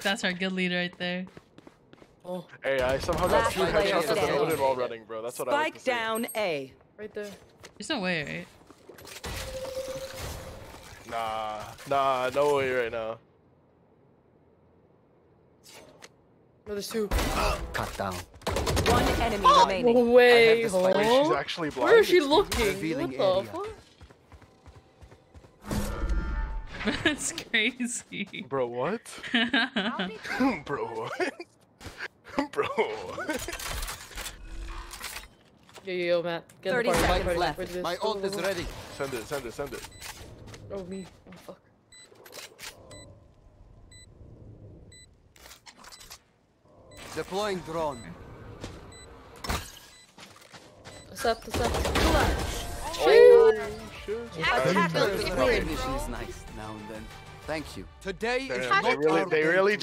That's our guild leader right there. Oh. Hey, I somehow got 2 headshots at the Odin while running, bro. That's what I like to Spike see. down A. Right there. There's no way, right? Nah, no way right now. No, there's 2. Cut down. One enemy remaining. No way, Wait, she's actually blind. Where is she looking? Revealing What the fuck? That's crazy. Bro, what? Bro, what? Bro. Yo, Matt. Get 30 the party. seconds left. Where's this? My ult is ready. Send it. Oh, me. Oh, fuck. Deploying drone. Accept. Oh, shit. Attackers Recognition is nice now and then. Thank you. Today is Damn, not our they day. really